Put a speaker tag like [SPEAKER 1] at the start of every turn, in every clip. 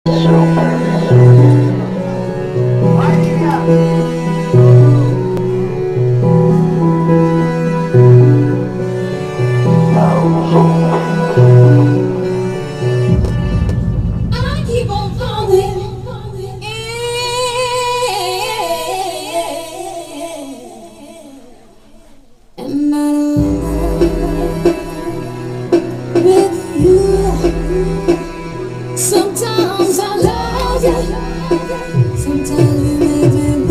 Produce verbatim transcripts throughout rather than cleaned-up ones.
[SPEAKER 1] Sometimes I love you, sometimes you make me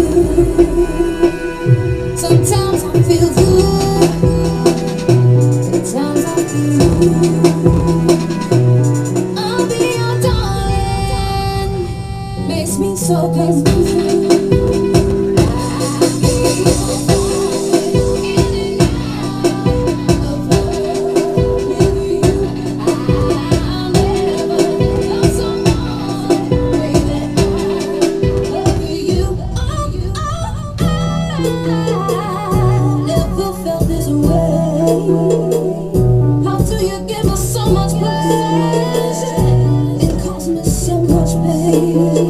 [SPEAKER 1] blue. Sometimes I feel good, sometimes I feel blue. I'll be your darling, makes me so confused. Never felt this way. How do you give us so much pleasure? It caused me so much pain.